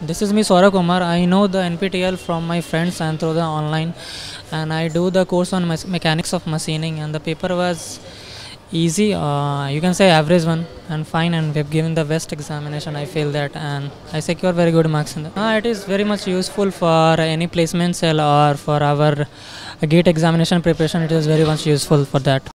This is me Saurabh Kumar. I know the NPTEL from my friends and through the online, and I do the course on mechanics of machining. And the paper was easy. You can say average one and fine. And we've given the best examination. I feel that, and I secure very good marks in that. It is very much useful for any placement cell or for our gate examination preparation. It is very much useful for that.